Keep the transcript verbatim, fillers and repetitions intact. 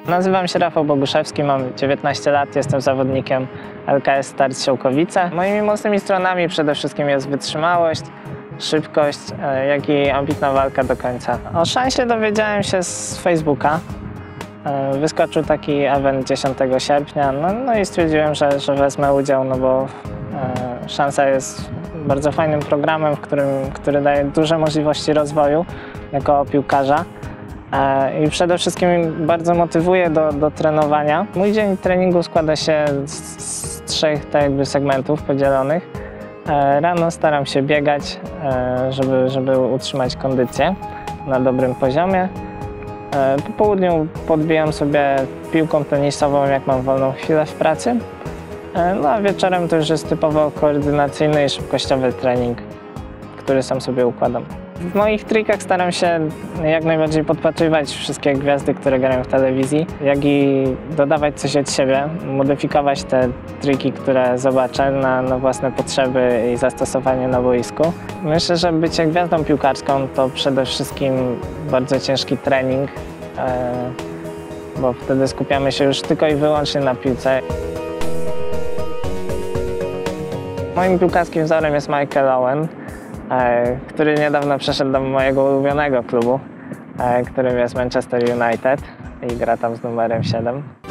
Nazywam się Rafał Boguszewski, mam dziewiętnaście lat, jestem zawodnikiem L K S Start Siołkowice. Moimi mocnymi stronami przede wszystkim jest wytrzymałość, szybkość, jak i ambitna walka do końca. O szansie dowiedziałem się z Facebooka. Wyskoczył taki event dziesiątego sierpnia, no, no i stwierdziłem, że, że wezmę udział, no bo e, szansa jest bardzo fajnym programem, w którym, który daje duże możliwości rozwoju jako piłkarza. E, I przede wszystkim bardzo motywuje do, do trenowania. Mój dzień treningu składa się z, z trzech tak jakby segmentów podzielonych. E, rano staram się biegać, e, żeby, żeby utrzymać kondycję na dobrym poziomie. Po południu podbijam sobie piłką tenisową, jak mam wolną chwilę w pracy. No a wieczorem to już jest typowo koordynacyjny i szybkościowy trening, który sam sobie układam. W moich trikach staram się jak najbardziej podpatrywać wszystkie gwiazdy, które grają w telewizji, jak i dodawać coś od siebie, modyfikować te triki, które zobaczę na, na własne potrzeby i zastosowanie na boisku. Myślę, że bycie gwiazdą piłkarską to przede wszystkim bardzo ciężki trening, bo wtedy skupiamy się już tylko i wyłącznie na piłce. Moim piłkarskim wzorem jest Michael Owen, który niedawno przeszedł do mojego ulubionego klubu, którym jest Manchester United i gra tam z numerem siedem.